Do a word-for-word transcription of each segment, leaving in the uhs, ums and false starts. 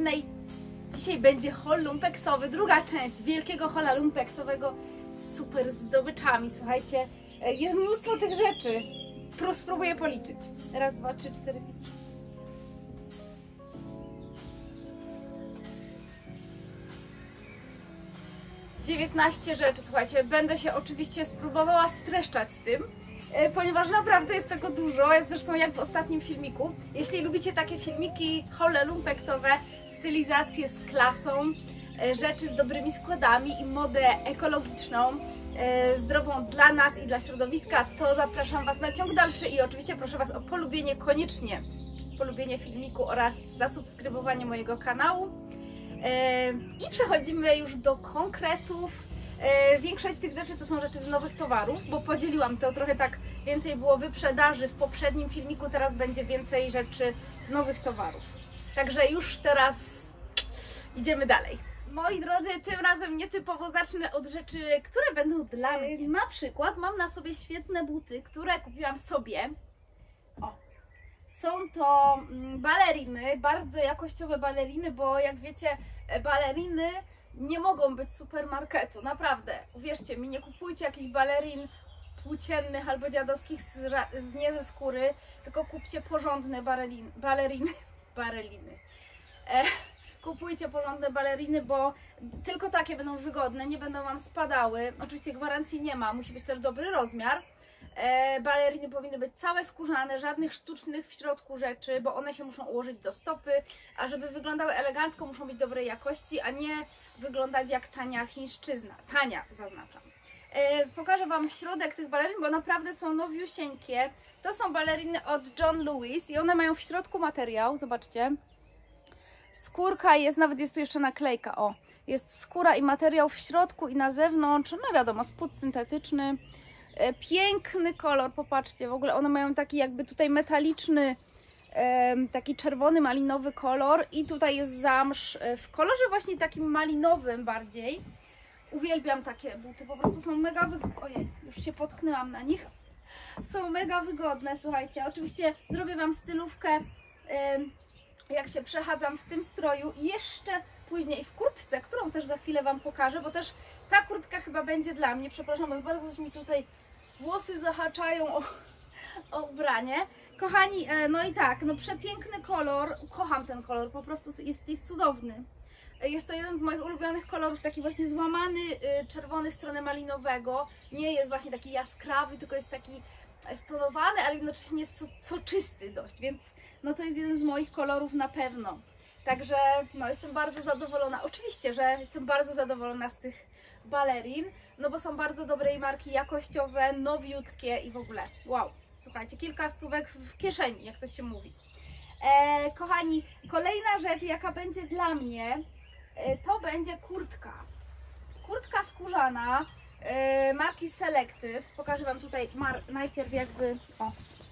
charytatywnej. Dzisiaj będzie haul lumpeksowy, druga część wielkiego hola lumpeksowego z super zdobyczami. Słuchajcie, jest mnóstwo tych rzeczy. Spróbuję policzyć. Raz, dwa, trzy, cztery, pięć. dziewiętnaście rzeczy, słuchajcie. Będę się oczywiście spróbowała streszczać z tym, ponieważ naprawdę jest tego dużo, zresztą jak w ostatnim filmiku. Jeśli lubicie takie filmiki haule lumpeksowe, stylizacje z klasą, rzeczy z dobrymi składami i modę ekologiczną, zdrową dla nas i dla środowiska, to zapraszam Was na ciąg dalszy i oczywiście proszę Was o polubienie, koniecznie polubienie filmiku oraz zasubskrybowanie mojego kanału. I przechodzimy już do konkretów. Większość z tych rzeczy to są rzeczy z nowych towarów, bo podzieliłam to trochę tak, więcej było wyprzedaży w poprzednim filmiku, teraz będzie więcej rzeczy z nowych towarów. Także już teraz idziemy dalej. Moi drodzy, tym razem nietypowo zacznę od rzeczy, które będą dla mnie. Na przykład mam na sobie świetne buty, które kupiłam sobie. O, są to baleriny, bardzo jakościowe baleriny, bo jak wiecie, baleriny nie mogą być z supermarketu, naprawdę. Uwierzcie mi, nie kupujcie jakichś balerin płóciennych albo dziadowskich z, z nie ze skóry, tylko kupcie porządne baleriny. baleriny, baleriny. E, kupujcie porządne baleriny, bo tylko takie będą wygodne, nie będą Wam spadały. Oczywiście gwarancji nie ma, musi być też dobry rozmiar. E, baleriny powinny być całe skórzane, żadnych sztucznych w środku rzeczy, bo one się muszą ułożyć do stopy, a żeby wyglądały elegancko, muszą być dobrej jakości, a nie wyglądać jak tania chińszczyzna. Tania, zaznaczam. E, pokażę Wam środek tych balerin, bo naprawdę są nowiusieńkie. To są baleriny od John Lewis i one mają w środku materiał, zobaczcie. Skórka jest, nawet jest tu jeszcze naklejka, o. Jest skóra i materiał w środku i na zewnątrz, no wiadomo, spód syntetyczny. Piękny kolor, popatrzcie, w ogóle one mają taki jakby tutaj metaliczny, taki czerwony, malinowy kolor i tutaj jest zamsz w kolorze właśnie takim malinowym bardziej. Uwielbiam takie buty, po prostu są mega wygodne. Ojej, już się potknęłam na nich. Są mega wygodne, słuchajcie. Oczywiście zrobię Wam stylówkę, jak się przechadzam w tym stroju i jeszcze później w kurtce, którą też za chwilę Wam pokażę, bo też ta kurtka chyba będzie dla mnie. Przepraszam, bo bardzo mi tutaj włosy zahaczają o, o ubranie. Kochani, no i tak, no przepiękny kolor, kocham ten kolor, po prostu jest, jest cudowny. Jest to jeden z moich ulubionych kolorów, taki właśnie złamany, czerwony w stronę malinowego. Nie jest właśnie taki jaskrawy, tylko jest taki stonowany, ale jednocześnie jest so, soczysty dość, więc no to jest jeden z moich kolorów na pewno. Także no jestem bardzo zadowolona. Oczywiście, że jestem bardzo zadowolona z tych balerin, no bo są bardzo dobrej marki, jakościowe, nowiutkie i w ogóle wow, słuchajcie, kilka stówek w kieszeni, jak to się mówi. E, kochani, kolejna rzecz, jaka będzie dla mnie, e, to będzie kurtka. Kurtka skórzana e, marki Selected. Pokażę Wam tutaj najpierw jakby, o,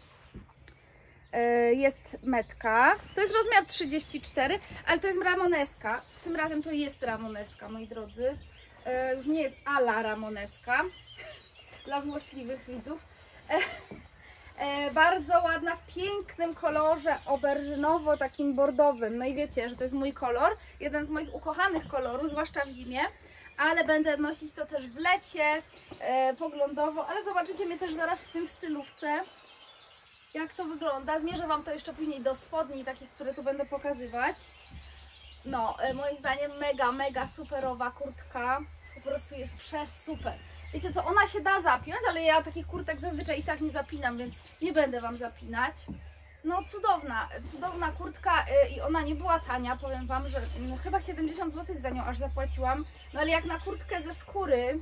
e, jest metka. To jest rozmiar trzydzieści cztery, ale to jest ramoneska. Tym razem to jest ramoneska, moi drodzy. E, już nie jest ala ramoneska dla złośliwych widzów. E, e, bardzo ładna, w pięknym kolorze oberżynowo, takim bordowym. No i wiecie, że to jest mój kolor, jeden z moich ukochanych kolorów, zwłaszcza w zimie, ale będę nosić to też w lecie, e, poglądowo, ale zobaczycie mnie też zaraz w tym w stylówce, jak to wygląda. Zmierzę Wam to jeszcze później do spodni, takich, które tu będę pokazywać. No, moim zdaniem mega, mega superowa kurtka. Po prostu jest przez super. Wiecie co, ona się da zapiąć, ale ja takich kurtek zazwyczaj i tak nie zapinam, więc nie będę Wam zapinać. No cudowna, cudowna kurtka i ona nie była tania, powiem Wam, że no, chyba siedemdziesiąt złotych za nią aż zapłaciłam. No ale jak na kurtkę ze skóry,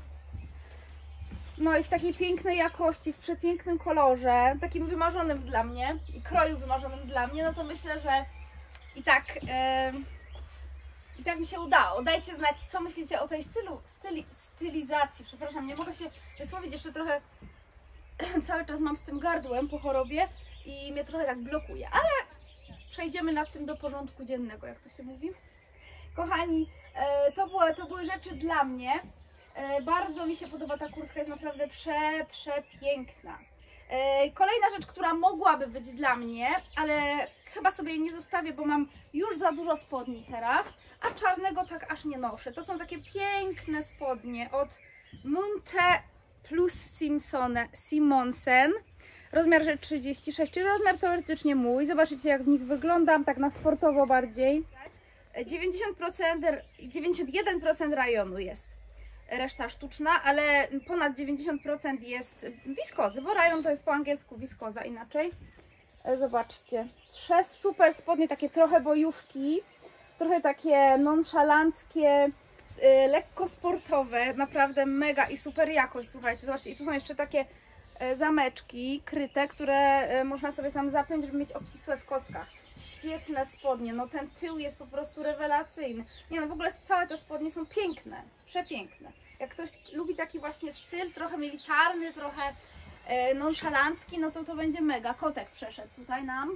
no i w takiej pięknej jakości, w przepięknym kolorze, takim wymarzonym dla mnie i kroju wymarzonym dla mnie, no to myślę, że i tak... Yy... I tak mi się udało. Dajcie znać, co myślicie o tej stylu, styli, stylizacji. Przepraszam, nie mogę się wysłowić, jeszcze trochę cały czas mam z tym gardłem po chorobie i mnie trochę tak blokuje, ale przejdziemy nad tym do porządku dziennego, jak to się mówi. Kochani, to były, to były rzeczy dla mnie. Bardzo mi się podoba ta kurtka, jest naprawdę prze, przepiękna. Kolejna rzecz, która mogłaby być dla mnie, ale chyba sobie jej nie zostawię, bo mam już za dużo spodni teraz, a czarnego tak aż nie noszę. To są takie piękne spodnie od Munte plus Simpson, Simonsen. Rozmiar trzydzieści sześć, czyli rozmiar teoretycznie mój. Zobaczycie, jak w nich wyglądam, tak na sportowo bardziej. dziewięćdziesiąt procent, dziewięćdziesiąt jeden procent rajonu jest. Reszta sztuczna, ale ponad dziewięćdziesiąt procent jest wiskozy, bo rajon to jest po angielsku wiskoza inaczej. Zobaczcie, trzy super spodnie, takie trochę bojówki, trochę takie nonszalanckie, yy, lekko sportowe, naprawdę mega i super jakość, słuchajcie, zobaczcie, i tu są jeszcze takie yy, zameczki kryte, które yy, można sobie tam zapiąć, żeby mieć obcisłe w kostkach. Świetne spodnie, no ten tył jest po prostu rewelacyjny. Nie no, w ogóle całe te spodnie są piękne, przepiękne. Jak ktoś lubi taki właśnie styl, trochę militarny, trochę e, nonszalancki, no to to będzie mega. Kotek przeszedł tutaj nam.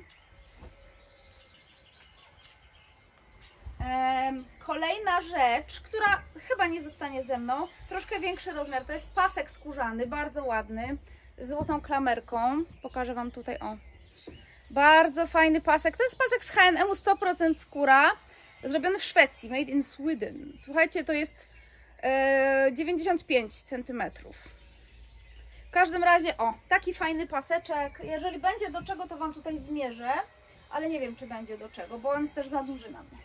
E, kolejna rzecz, która chyba nie zostanie ze mną, troszkę większy rozmiar, to jest pasek skórzany, bardzo ładny, z złotą klamerką. Pokażę Wam tutaj, o. Bardzo fajny pasek. To jest pasek z H and M, sto procent skóra, zrobiony w Szwecji, made in Sweden. Słuchajcie, to jest e, dziewięćdziesiąt pięć centymetrów. W każdym razie, o, taki fajny paseczek. Jeżeli będzie do czego, to Wam tutaj zmierzę, ale nie wiem, czy będzie do czego, bo on jest też za duży na mnie.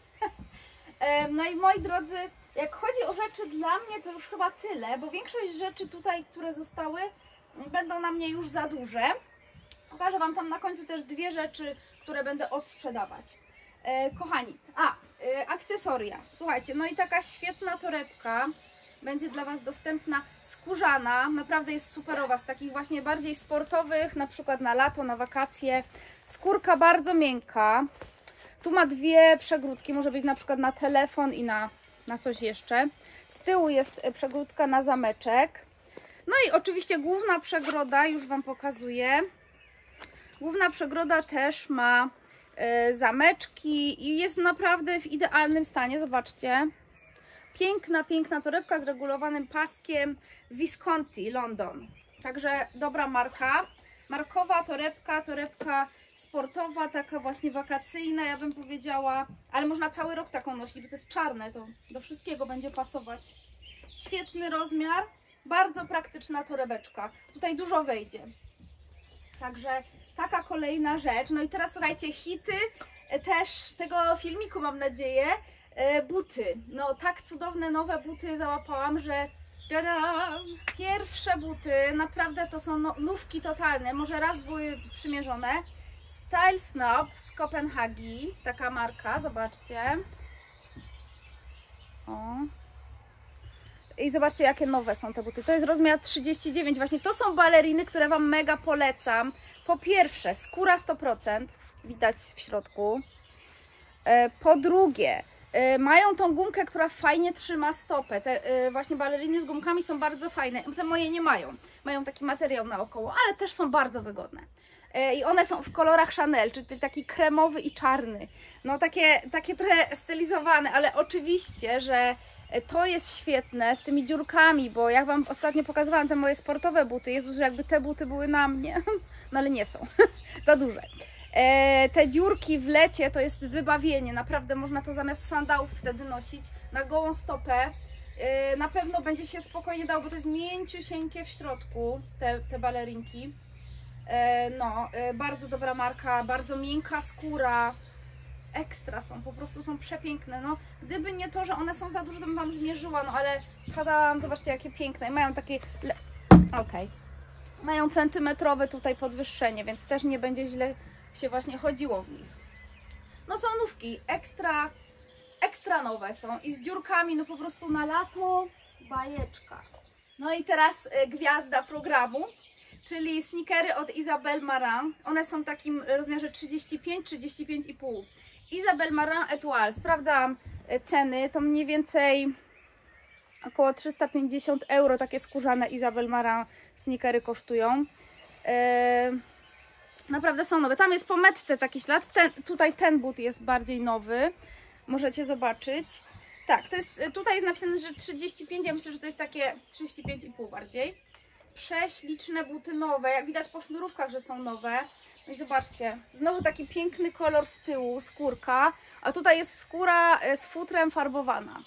e, no i moi drodzy, jak chodzi o rzeczy dla mnie, to już chyba tyle, bo większość rzeczy tutaj, które zostały, będą na mnie już za duże. Pokażę Wam tam na końcu też dwie rzeczy, które będę odsprzedawać. E, kochani, a, e, akcesoria. Słuchajcie, no i taka świetna torebka będzie dla Was dostępna, skórzana, naprawdę jest superowa, z takich właśnie bardziej sportowych, na przykład na lato, na wakacje. Skórka bardzo miękka. Tu ma dwie przegródki, może być na przykład na telefon i na, na coś jeszcze. Z tyłu jest przegródka na zameczek. No i oczywiście główna przegroda, już Wam pokazuję. Główna przegroda też ma y, zameczki i jest naprawdę w idealnym stanie, zobaczcie. Piękna, piękna torebka z regulowanym paskiem, Visconti, London. Także dobra marka. Markowa torebka, torebka sportowa, taka właśnie wakacyjna, ja bym powiedziała. Ale można cały rok taką nosić, bo to jest czarne, to do wszystkiego będzie pasować. Świetny rozmiar, bardzo praktyczna torebeczka. Tutaj dużo wejdzie. Także taka kolejna rzecz. No i teraz słuchajcie, hity też tego filmiku, mam nadzieję. Buty. No tak cudowne nowe buty załapałam, że tada! Pierwsze buty, naprawdę to są no, nówki totalne. Może raz były przymierzone. Style Snob z Kopenhagi. Taka marka, zobaczcie. O. I zobaczcie, jakie nowe są te buty. To jest rozmiar trzydzieści dziewięć. Właśnie to są baleriny, które Wam mega polecam. Po pierwsze, skóra sto procent, widać w środku. Po drugie, mają tą gumkę, która fajnie trzyma stopę. Te właśnie baleriny z gumkami są bardzo fajne. Te moje nie mają. Mają taki materiał naokoło, ale też są bardzo wygodne. I one są w kolorach Chanel, czyli taki kremowy i czarny. No takie, takie trochę stylizowane, ale oczywiście, że to jest świetne z tymi dziurkami, bo jak Wam ostatnio pokazywałam te moje sportowe buty, Jezus, jakby te buty były na mnie, no ale nie są, za duże. E, te dziurki w lecie to jest wybawienie, naprawdę można to zamiast sandałów wtedy nosić na gołą stopę. E, na pewno będzie się spokojnie dało, bo to jest mięciusieńkie w środku, te, te balerinki. E, no, e, bardzo dobra marka, bardzo miękka skóra. Ekstra są, po prostu są przepiękne. No, gdyby nie to, że one są za duże, to bym Wam zmierzyła, no ale tadam, zobaczcie, jakie piękne. I mają takie, okej, okay. Mają centymetrowe tutaj podwyższenie, więc też nie będzie źle się właśnie chodziło w nich. No są nówki, ekstra, ekstra nowe są i z dziurkami, no po prostu na lato bajeczka. No i teraz y, gwiazda programu, czyli sneakery od Isabelle Marant. One są w takim rozmiarze trzydzieści pięć trzydzieści pięć i pół. Isabelle Marant Etoile. Sprawdzałam ceny, to mniej więcej około trzysta pięćdziesiąt euro takie skórzane Isabelle Marant sneakery kosztują. Yy, naprawdę są nowe. Tam jest po metce taki ślad. Ten, tutaj ten but jest bardziej nowy. Możecie zobaczyć. Tak, to jest, tutaj jest napisane, że trzydzieści pięć, ja myślę, że to jest takie trzydzieści pięć i pół bardziej. prześliczne buty nowe, jak widać po sznurówkach, że są nowe. No i zobaczcie, znowu taki piękny kolor z tyłu, skórka, a tutaj jest skóra z futrem farbowana.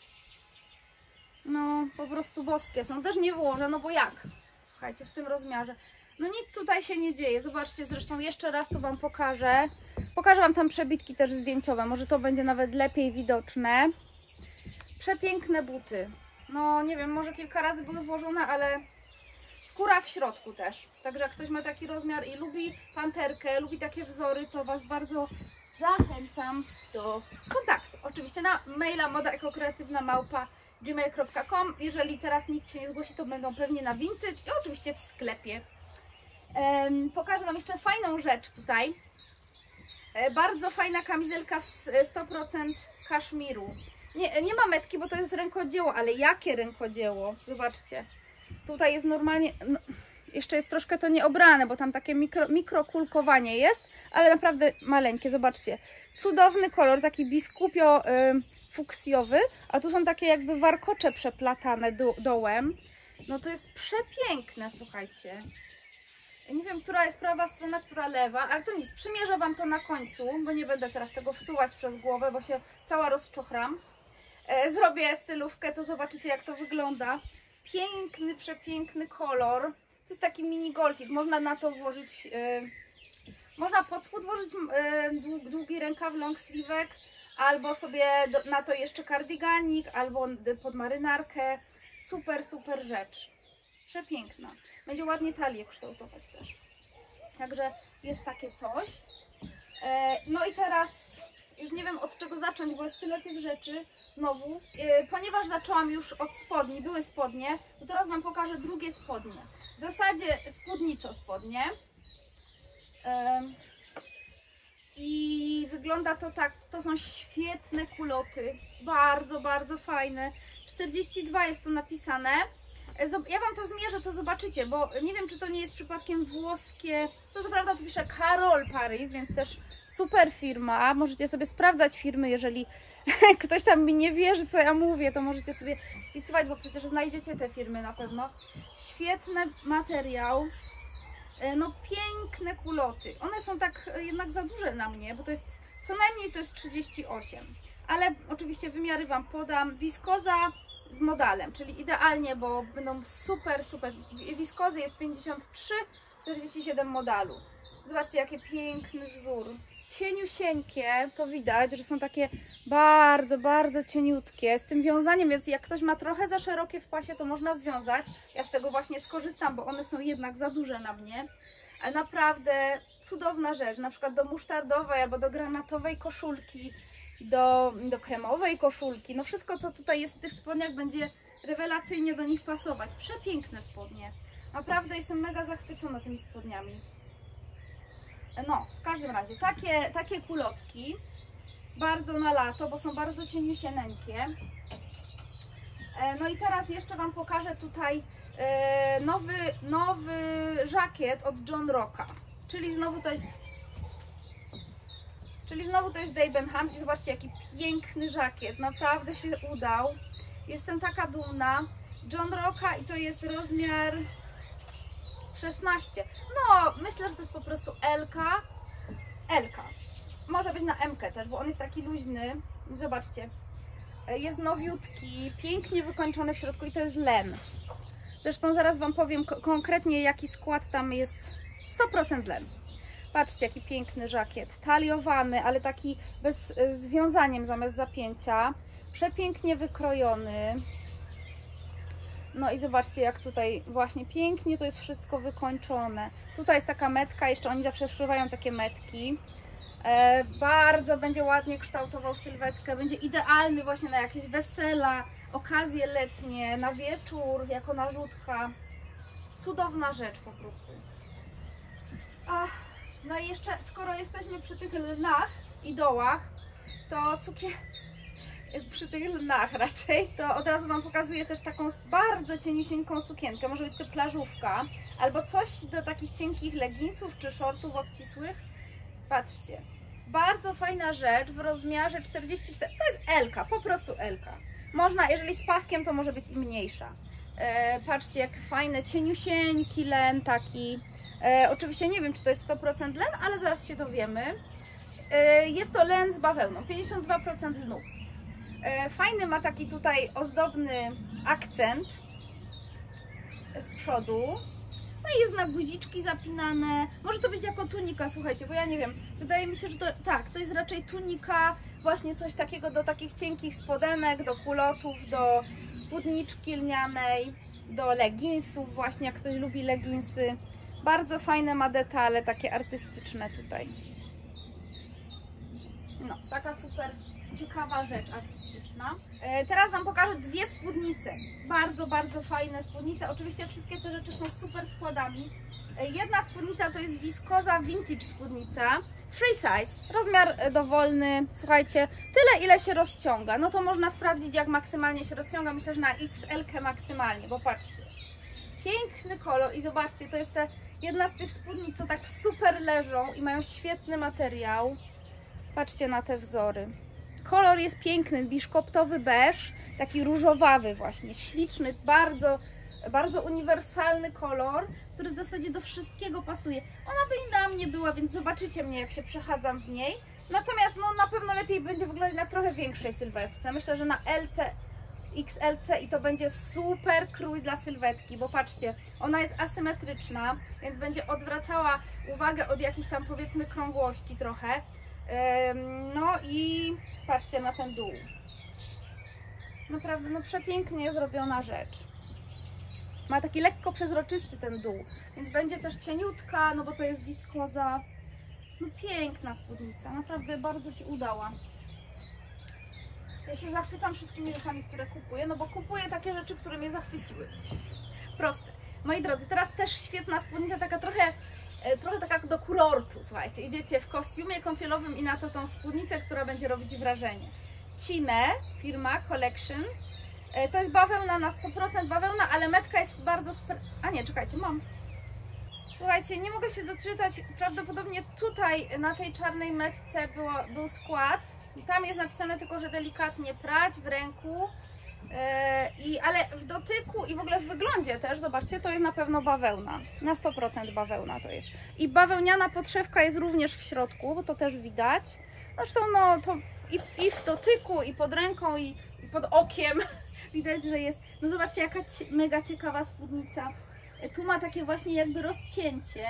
No, po prostu boskie są. Też nie włożę, no bo jak? Słuchajcie, w tym rozmiarze. No nic tutaj się nie dzieje. Zobaczcie, zresztą jeszcze raz tu Wam pokażę. Pokażę Wam tam przebitki też zdjęciowe, może to będzie nawet lepiej widoczne. Przepiękne buty. No nie wiem, może kilka razy były włożone, ale skóra w środku też. Także jak ktoś ma taki rozmiar i lubi panterkę, lubi takie wzory, to Was bardzo zachęcam do kontaktu. Oczywiście na maila moda ekokreatywna małpa gmail kropka com. Jeżeli teraz nikt się nie zgłosi, to będą pewnie na Vinted i oczywiście w sklepie. Um, pokażę Wam jeszcze fajną rzecz tutaj. E, bardzo fajna kamizelka z sto procent kaszmiru. Nie, nie ma metki, bo to jest rękodzieło, ale jakie rękodzieło? Zobaczcie. Tutaj jest normalnie, no, jeszcze jest troszkę to nieobrane, bo tam takie mikro, mikrokulkowanie jest, ale naprawdę maleńkie, zobaczcie. Cudowny kolor, taki biskupio y, fuksjowy, a tu są takie jakby warkocze przeplatane do, dołem. No to jest przepiękne, słuchajcie. Nie wiem, która jest prawa strona, która lewa, ale to nic, przymierzę Wam to na końcu, bo nie będę teraz tego wsuwać przez głowę, bo się cała rozczochram. E, zrobię stylówkę, to zobaczycie, jak to wygląda. Piękny, przepiękny kolor. To jest taki mini golfik. Można na to włożyć, yy, można pod spód włożyć yy, długi rękaw long sleeve'ek, albo sobie do, na to jeszcze kardiganik, albo pod marynarkę. Super, super rzecz. Przepiękna. Będzie ładnie talię kształtować też. Także jest takie coś. Yy, no i teraz już nie wiem, od czego zacząć, bo jest tyle tych rzeczy znowu. Yy, ponieważ zaczęłam już od spodni, były spodnie, to teraz Wam pokażę drugie spodnie. W zasadzie spódnico spodnie. Yy, I wygląda to tak, to są świetne kuloty. Bardzo, bardzo fajne. czterdzieści dwa jest tu napisane. Ja Wam to zmierzę, to zobaczycie, bo nie wiem, czy to nie jest przypadkiem włoskie. Co to prawda, tu pisze Karol Paris, więc też super firma. Możecie sobie sprawdzać firmy, jeżeli ktoś tam mi nie wierzy, co ja mówię, to możecie sobie wpisywać, bo przecież znajdziecie te firmy na pewno. Świetny materiał. No piękne kuloty. One są tak jednak za duże na mnie, bo to jest, co najmniej to jest trzydzieści osiem. Ale oczywiście wymiary Wam podam. Wiskoza z modalem, czyli idealnie, bo będą super, super. Wiskozy jest pięćdziesiąt trzy, czterdzieści siedem modalu. Zobaczcie, jaki piękny wzór. Cieniusieńkie, to widać, że są takie bardzo, bardzo cieniutkie. Z tym wiązaniem, więc jak ktoś ma trochę za szerokie w pasie, to można związać. Ja z tego właśnie skorzystam, bo one są jednak za duże na mnie. Ale naprawdę cudowna rzecz, na przykład do musztardowej albo do granatowej koszulki. Do, do kremowej koszulki, no wszystko co tutaj jest w tych spodniach będzie rewelacyjnie do nich pasować. Przepiękne spodnie, naprawdę jestem mega zachwycona tymi spodniami. No, w każdym razie takie, takie kulotki, bardzo na lato, bo są bardzo cieniusieńkie. No i teraz jeszcze Wam pokażę tutaj nowy, nowy żakiet od John Rocka, czyli znowu to jest Czyli znowu to jest Debenhams i zobaczcie, jaki piękny żakiet, naprawdę się udał. Jestem taka dumna. John Rocka i to jest rozmiar szesnaście. No, myślę, że to jest po prostu L-ka. L-ka. Może być na M-kę też, bo on jest taki luźny. Zobaczcie. Jest nowiutki, pięknie wykończony w środku i to jest len. Zresztą zaraz Wam powiem konkretnie, jaki skład tam jest. sto procent len. Patrzcie, jaki piękny żakiet, taliowany, ale taki bez związaniem zamiast zapięcia, przepięknie wykrojony. No i zobaczcie, jak tutaj właśnie pięknie to jest wszystko wykończone. Tutaj jest taka metka, jeszcze oni zawsze wszywają takie metki. E, bardzo będzie ładnie kształtował sylwetkę, będzie idealny właśnie na jakieś wesela, okazje letnie, na wieczór, jako narzutka. Cudowna rzecz po prostu. Ach. No i jeszcze, skoro jesteśmy przy tych lnach i dołach, to sukien... przy tych lnach raczej, to od razu Wam pokazuję też taką bardzo cieniusieńką sukienkę. Może być to plażówka, albo coś do takich cienkich leginsów czy shortów obcisłych. Patrzcie, bardzo fajna rzecz w rozmiarze czterdzieści cztery, to jest L-ka, po prostu L-ka. Można, jeżeli z paskiem, to może być i mniejsza. E, patrzcie, jak fajne, cieniusieńki len taki. E, oczywiście nie wiem, czy to jest sto procent len, ale zaraz się dowiemy. E, jest to len z bawełną, pięćdziesiąt dwa procent lnu. E, fajny ma taki tutaj ozdobny akcent z przodu. No i jest na guziczki zapinane. Może to być jako tunika, słuchajcie, bo ja nie wiem. Wydaje mi się, że to tak, to jest raczej tunika, właśnie coś takiego do takich cienkich spodenek, do kulotów, do spódniczki lnianej, do leginsów, właśnie jak ktoś lubi leginsy. Bardzo fajne ma detale, takie artystyczne tutaj. No, taka super ciekawa rzecz artystyczna. E, teraz Wam pokażę dwie spódnice. Bardzo, bardzo fajne spódnice. Oczywiście wszystkie te rzeczy są super składami. E, jedna spódnica to jest wiskoza vintage spódnica. Free size, rozmiar dowolny. Słuchajcie, tyle ile się rozciąga. No to można sprawdzić, jak maksymalnie się rozciąga. Myślę, że na X L maksymalnie, bo patrzcie. Piękny kolor i zobaczcie, to jest ta jedna z tych spódnic, co tak super leżą i mają świetny materiał. Patrzcie na te wzory. Kolor jest piękny, biszkoptowy beż, taki różowawy właśnie, śliczny, bardzo, bardzo uniwersalny kolor, który w zasadzie do wszystkiego pasuje. Ona by i na mnie była, więc zobaczycie mnie, jak się przechadzam w niej. Natomiast no, na pewno lepiej będzie wyglądać na trochę większej sylwetce. Myślę, że na L C, X L C i to będzie super krój dla sylwetki, bo patrzcie, ona jest asymetryczna, więc będzie odwracała uwagę od jakiejś tam, powiedzmy, krągłości trochę. No i patrzcie na ten dół. Naprawdę no przepięknie zrobiona rzecz. Ma taki lekko przezroczysty ten dół, więc będzie też cieniutka, no bo to jest wiskoza. No piękna spódnica, naprawdę bardzo się udała. Ja się zachwycam wszystkimi rzeczami, które kupuję, no bo kupuję takie rzeczy, które mnie zachwyciły. Proste. Moi drodzy, teraz też świetna spódnica, taka trochę Trochę tak jak do kurortu, słuchajcie, idziecie w kostiumie kąpielowym i na to tą spódnicę, która będzie robić wrażenie. Cine, firma Collection, to jest bawełna na sto procent bawełna, ale metka jest bardzo spre... A nie, czekajcie, mam. Słuchajcie, nie mogę się doczytać, prawdopodobnie tutaj na tej czarnej metce było, był skład. Tam jest napisane tylko, że delikatnie prać w ręku. I, ale w dotyku i w ogóle w wyglądzie też, zobaczcie, to jest na pewno bawełna, na sto procent bawełna to jest. I bawełniana podszewka jest również w środku, bo to też widać. Zresztą no to i, i w dotyku, i pod ręką, i, i pod okiem widać, że jest. No zobaczcie, jaka mega ciekawa spódnica. Tu ma takie właśnie jakby rozcięcie.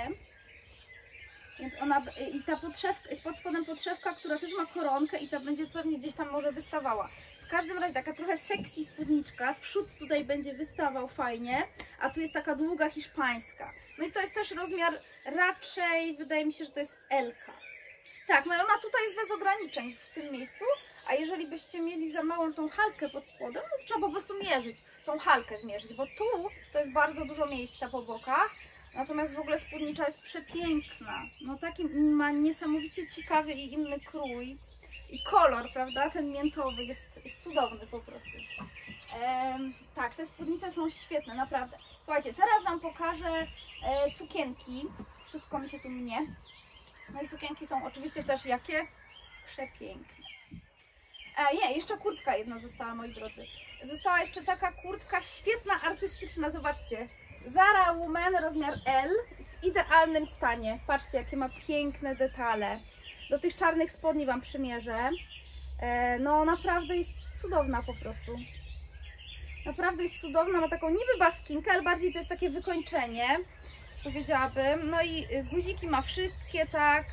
Więc ona, i ta podszewka, jest pod spodem podszewka, która też ma koronkę i ta będzie pewnie gdzieś tam może wystawała. W każdym razie taka trochę sexy spódniczka, przód tutaj będzie wystawał fajnie, a tu jest taka długa hiszpańska. No i to jest też rozmiar raczej, wydaje mi się, że to jest L K. Tak, no i ona tutaj jest bez ograniczeń w tym miejscu, a jeżeli byście mieli za małą tą halkę pod spodem, no to trzeba po prostu mierzyć, tą halkę zmierzyć, bo tu to jest bardzo dużo miejsca po bokach. Natomiast w ogóle spódnicza jest przepiękna. No taki ma niesamowicie ciekawy i inny krój. I kolor, prawda, ten miętowy jest, jest cudowny po prostu. Ehm, tak, te spódnice są świetne, naprawdę. Słuchajcie, teraz Wam pokażę e, sukienki. Wszystko mi się tu mnie. No i sukienki są oczywiście też jakie? Przepiękne. E, nie, jeszcze kurtka jedna została, moi drodzy. Została jeszcze taka kurtka świetna, artystyczna, zobaczcie. Zara Woman rozmiar L w idealnym stanie. Patrzcie, jakie ma piękne detale. Do tych czarnych spodni Wam przymierzę. E, no naprawdę jest cudowna po prostu. Naprawdę jest cudowna, ma taką niby baskinkę, ale bardziej to jest takie wykończenie, powiedziałabym. No i guziki ma wszystkie, tak.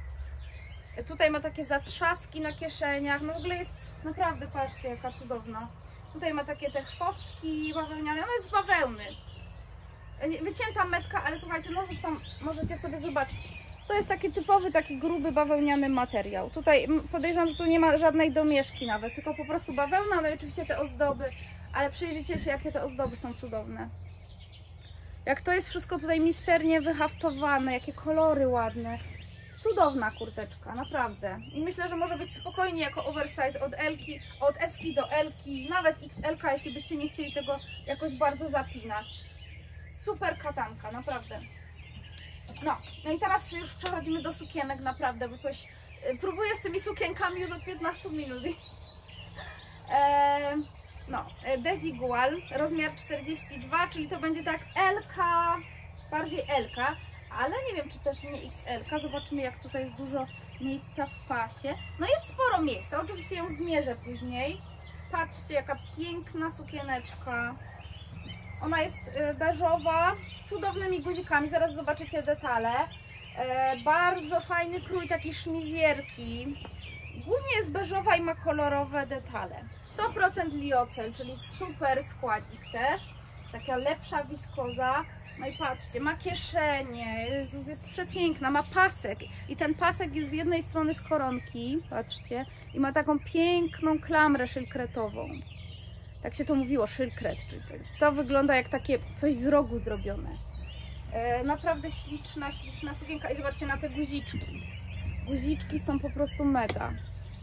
Tutaj ma takie zatrzaski na kieszeniach. No w ogóle jest naprawdę, patrzcie, jaka cudowna. Tutaj ma takie te chwostki bawełniane. Ona jest z bawełny. Wycięta metka, ale słuchajcie, no zresztą możecie sobie zobaczyć. To jest taki typowy, taki gruby bawełniany materiał. Tutaj podejrzewam, że tu nie ma żadnej domieszki nawet, tylko po prostu bawełna, no i oczywiście te ozdoby, ale przyjrzyjcie się, jakie te ozdoby są cudowne. Jak to jest wszystko tutaj misternie wyhaftowane, jakie kolory ładne. Cudowna kurteczka, naprawdę. I myślę, że może być spokojnie jako oversize od L-ki, od S-ki do L-ki, nawet X L-ka, jeśli byście nie chcieli tego jakoś bardzo zapinać. Super katanka, naprawdę. No, no i teraz już przechodzimy do sukienek, naprawdę, bo coś próbuję z tymi sukienkami już od piętnastu minut. Eee, no, No, Desigual, rozmiar czterdzieści dwa, czyli to będzie tak L-ka, bardziej L-ka, ale nie wiem, czy też nie X L-ka. Zobaczymy, jak tutaj jest dużo miejsca w pasie. No jest sporo miejsca, oczywiście ją zmierzę później. Patrzcie, jaka piękna sukieneczka. Ona jest beżowa, z cudownymi guzikami, zaraz zobaczycie detale. E, bardzo fajny krój, taki szmizjerki. Głównie jest beżowa i ma kolorowe detale. sto procent liocel, czyli super składzik też. Taka lepsza wiskoza. No i patrzcie, ma kieszenie, Jezus, jest przepiękna, ma pasek. I ten pasek jest z jednej strony z koronki, patrzcie, i ma taką piękną klamrę szylkretową. Tak się to mówiło, szylkret, czyli to, to wygląda jak takie coś z rogu zrobione. E, naprawdę śliczna, śliczna sukienka. I zobaczcie na te guziczki. Guziczki są po prostu mega.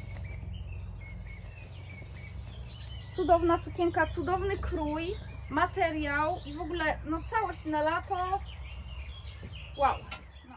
Cudowna sukienka, cudowny krój, materiał i w ogóle no całość na lato. Wow. No.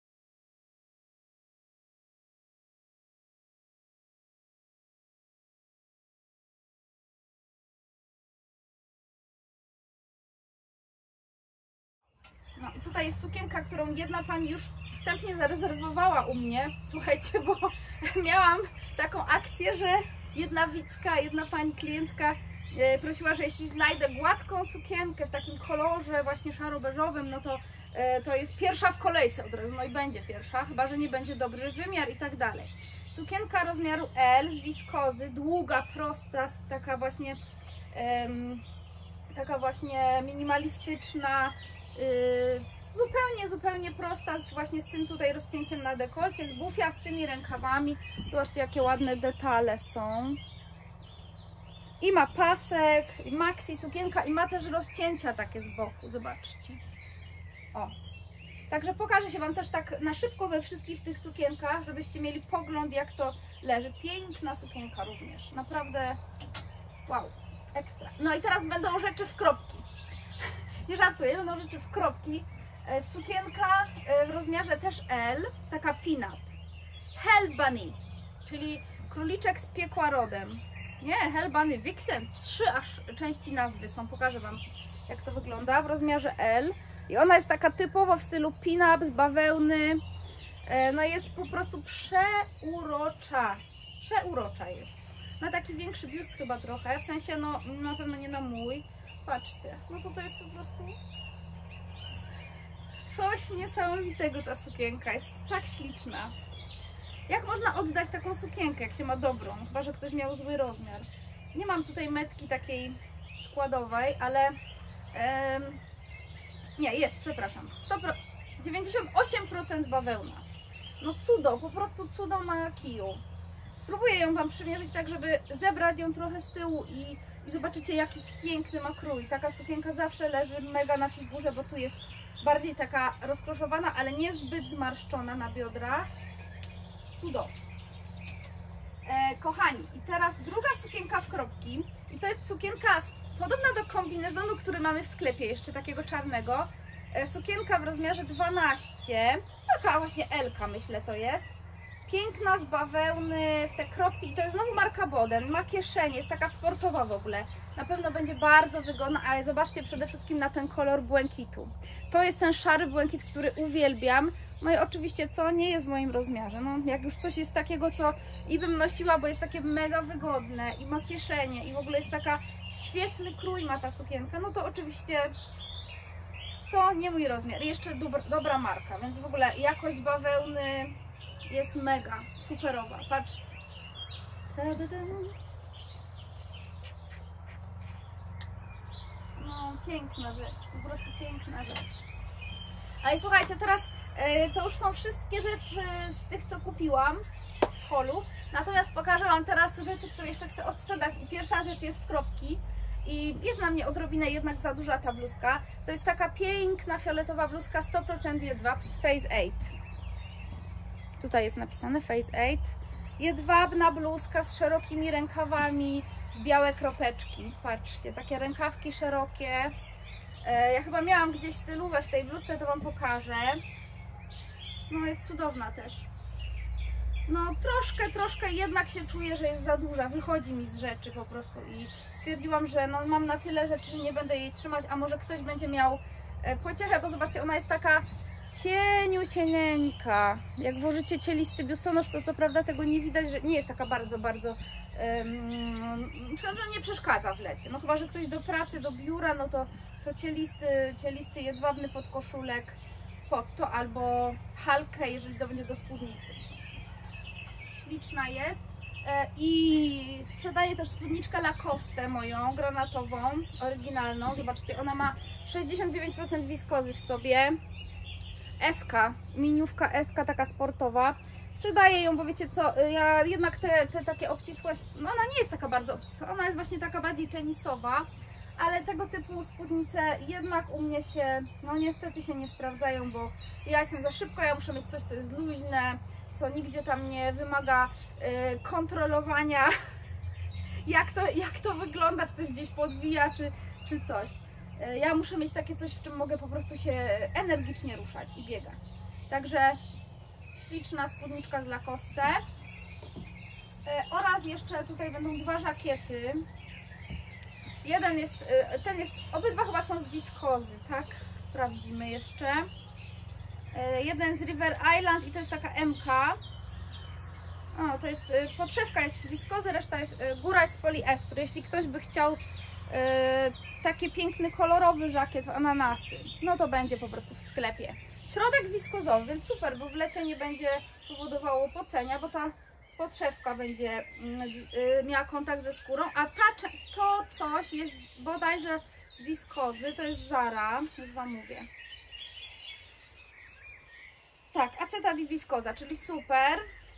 No i tutaj jest sukienka, którą jedna pani już wstępnie zarezerwowała u mnie. Słuchajcie, bo miałam taką akcję, że jedna widzka, jedna pani klientka e, prosiła, że jeśli znajdę gładką sukienkę w takim kolorze właśnie szaro-beżowym, no to e, to jest pierwsza w kolejce od razu, no i będzie pierwsza, chyba że nie będzie dobry wymiar i tak dalej. Sukienka rozmiaru L z wiskozy, długa, prosta, taka właśnie em, taka właśnie minimalistyczna, y, zupełnie, zupełnie prosta, z, właśnie z tym tutaj rozcięciem na dekolcie, z bufia, z tymi rękawami. Zobaczcie, jakie ładne detale są. I ma pasek, i maxi sukienka, i ma też rozcięcia takie z boku, zobaczcie. O. Także pokażę się Wam też tak na szybko we wszystkich tych sukienkach, żebyście mieli pogląd, jak to leży. Piękna sukienka również, naprawdę wow, ekstra. No i teraz będą rzeczy w kropki. Nie żartuję, będą rzeczy w kropki. Sukienka w rozmiarze też L, taka pin-up. Hell Bunny, czyli króliczek z piekła rodem. Nie, Hell Bunny Vixen, trzy aż części nazwy są, pokażę Wam, jak to wygląda w rozmiarze L. I ona jest taka typowo w stylu pin-up z bawełny. No jest po prostu przeurocza, przeurocza jest. Na taki większy biust chyba trochę, w sensie no na pewno nie na mój. Patrzcie, no to to jest po prostu coś niesamowitego, ta sukienka jest tak śliczna. Jak można oddać taką sukienkę, jak się ma dobrą, chyba że ktoś miał zły rozmiar. Nie mam tutaj metki takiej składowej, ale em, nie, jest, przepraszam, dziewięćdziesiąt osiem procent bawełna. No cudo, po prostu cudo na kiju. Spróbuję ją Wam przymierzyć tak, żeby zebrać ją trochę z tyłu i, i zobaczycie, jaki piękny ma krój. Taka sukienka zawsze leży mega na figurze, bo tu jest bardziej taka rozkroszowana, ale nie zbyt zmarszczona na biodrach. Cudo. E, kochani, i teraz druga sukienka w kropki. I to jest sukienka podobna do kombinezonu, który mamy w sklepie, jeszcze takiego czarnego. E, sukienka w rozmiarze dwanaście, taka właśnie L-ka myślę to jest. Piękna, z bawełny, w te kropki i to jest znowu marka Boden, ma kieszenie, jest taka sportowa w ogóle. Na pewno będzie bardzo wygodna, ale zobaczcie przede wszystkim na ten kolor błękitu. To jest ten szary błękit, który uwielbiam. No i oczywiście co nie jest w moim rozmiarze. No jak już coś jest takiego, co i bym nosiła, bo jest takie mega wygodne i ma kieszenie i w ogóle jest taka świetny krój ma ta sukienka, no to oczywiście co nie mój rozmiar. I jeszcze dobra, dobra marka, więc w ogóle jakość bawełny jest mega, superowa. Patrzcie. No, piękna rzecz, po prostu piękna rzecz. A i słuchajcie, teraz yy, to już są wszystkie rzeczy z tych, co kupiłam w holu. Natomiast pokażę Wam teraz rzeczy, które jeszcze chcę odsprzedać. I pierwsza rzecz jest w kropki. I jest na mnie odrobinę jednak za duża ta bluzka. To jest taka piękna fioletowa bluzka sto procent jedwab z Phase osiem. Tutaj jest napisane Phase osiem. Jedwabna bluzka z szerokimi rękawami w białe kropeczki. Patrzcie, takie rękawki szerokie. Ja chyba miałam gdzieś stylówę w tej bluzce, to Wam pokażę. No jest cudowna też. no troszkę, troszkę jednak się czuję, że jest za duża, wychodzi mi z rzeczy po prostu i stwierdziłam, że no mam na tyle rzeczy, że nie będę jej trzymać, a może ktoś będzie miał pociechę, bo zobaczcie, ona jest taka cieniusieńka. Jak włożycie cielisty biustonosz, to co prawda tego nie widać, że nie jest taka bardzo, bardzo um, że nie przeszkadza w lecie. No chyba, że ktoś do pracy, do biura, no to, to cielisty, cielisty jedwabny podkoszulek pod to, albo halkę, jeżeli to będzie do spódnicy. Śliczna jest. I sprzedaję też spódniczkę Lacoste moją, granatową, oryginalną. Zobaczcie, ona ma sześćdziesiąt dziewięć procent wiskozy w sobie. S-ka, miniówka S-ka, taka sportowa. Sprzedaję ją, bo wiecie co, ja jednak te, te takie obcisłe, no ona nie jest taka bardzo obcisła, ona jest właśnie taka bardziej tenisowa, ale tego typu spódnice jednak u mnie się, no niestety się nie sprawdzają, bo ja jestem za szybko, ja muszę mieć coś, co jest luźne, co nigdzie tam nie wymaga y, kontrolowania, jak to, jak to wygląda, czy coś gdzieś podwija, czy, czy coś. Y, ja muszę mieć takie coś, w czym mogę po prostu się energicznie ruszać i biegać. Także śliczna spódniczka z Lacoste. Y, oraz jeszcze tutaj będą dwa żakiety. Jeden jest, y, ten jest, obydwa chyba są z wiskozy, tak? Sprawdzimy jeszcze. Jeden z River Island i to jest taka M K. O, to jest, podszewka jest z wiskozy, reszta jest, góra jest z poliestru. Jeśli ktoś by chciał e, taki piękny, kolorowy żakiet w ananasy, no to będzie po prostu w sklepie. Środek wiskozowy, więc super, bo w lecie nie będzie powodowało pocenia, bo ta podszewka będzie y, miała kontakt ze skórą, a ta, to coś jest bodajże z wiskozy, to jest Zara, już Wam mówię. Tak, acetat i wiskoza, czyli super.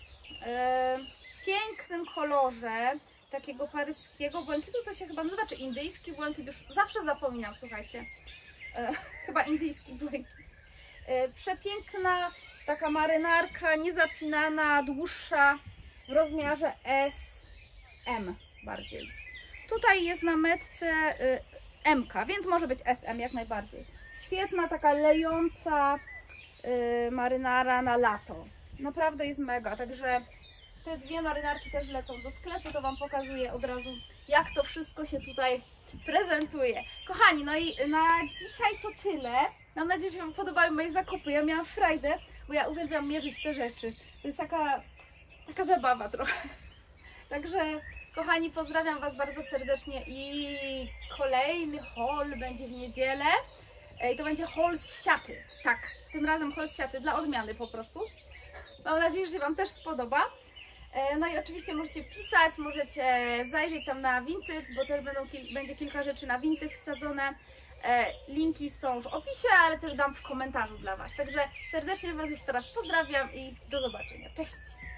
W pięknym kolorze takiego paryskiego błękitu, to się chyba nazywa, czy indyjski błękit, już zawsze zapominam, słuchajcie. E, chyba indyjski błękit. E, przepiękna taka marynarka, niezapinana, dłuższa, w rozmiarze S M bardziej. Tutaj jest na metce y, M K, więc może być S M jak najbardziej. Świetna, taka lejąca y, marynara na lato. Naprawdę jest mega, także te dwie marynarki też lecą do sklepu, to Wam pokazuję od razu, jak to wszystko się tutaj prezentuje. Kochani, no i na dzisiaj to tyle. Mam nadzieję, że Wam podobały moje zakupy. Ja miałam frajdę, bo ja uwielbiam mierzyć te rzeczy. To jest taka, taka zabawa trochę. Także, kochani, pozdrawiam Was bardzo serdecznie i kolejny haul będzie w niedzielę. I to będzie haul z siaty. Tak, tym razem haul z siaty, dla odmiany po prostu. Mam nadzieję, że Wam też spodoba. No i oczywiście możecie pisać, możecie zajrzeć tam na Vinted, bo też będą, będzie kilka rzeczy na Vinted wsadzone. Linki są w opisie, ale też dam w komentarzu dla Was. Także serdecznie Was już teraz pozdrawiam i do zobaczenia. Cześć!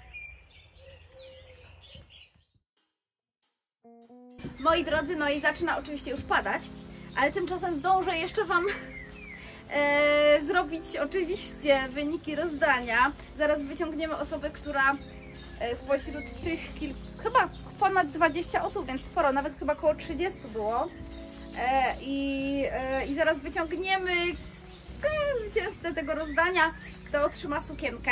Moi drodzy, no i zaczyna oczywiście już padać, ale tymczasem zdążę jeszcze Wam e, zrobić oczywiście wyniki rozdania. Zaraz wyciągniemy osobę, która e, spośród tych kilku, chyba ponad dwadzieścia osób, więc sporo, nawet chyba około trzydziestu było. E, i, e, I zaraz wyciągniemy zwycięzcę tego rozdania, kto otrzyma sukienkę.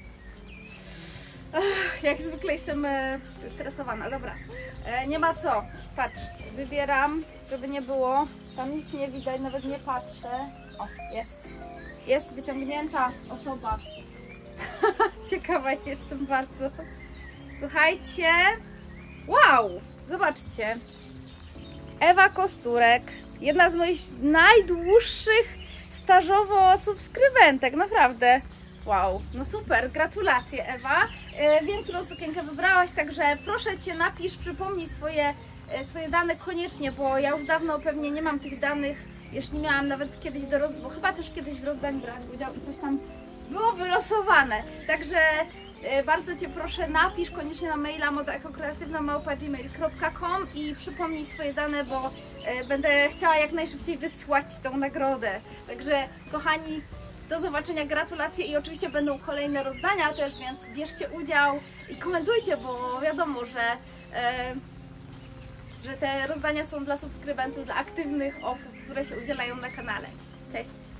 Ech, jak zwykle jestem e, stresowana, dobra, e, nie ma co, patrzcie, wybieram, żeby nie było, tam nic nie widać, nawet nie patrzę, o, jest, jest wyciągnięta osoba, ciekawa jestem bardzo, słuchajcie, wow, zobaczcie, Ewa Kosturek, jedna z moich najdłuższych stażowo subskrybentek, naprawdę. Wow, no super, gratulacje Ewa. E, wiem, którą sukienkę wybrałaś, także proszę Cię, napisz, przypomnij swoje, e, swoje dane koniecznie, bo ja już dawno pewnie nie mam tych danych, jeśli miałam nawet kiedyś do rozdania, bo chyba też kiedyś w rozdaniu brać udział i coś tam było wylosowane. Także e, bardzo Cię proszę, napisz koniecznie na maila modaekokreatywna małpa gmail kropka com i przypomnij swoje dane, bo e, będę chciała jak najszybciej wysłać tą nagrodę. Także kochani, do zobaczenia, gratulacje i oczywiście będą kolejne rozdania też, więc bierzcie udział i komentujcie, bo wiadomo, że, e, że te rozdania są dla subskrybentów, dla aktywnych osób, które się udzielają na kanale. Cześć!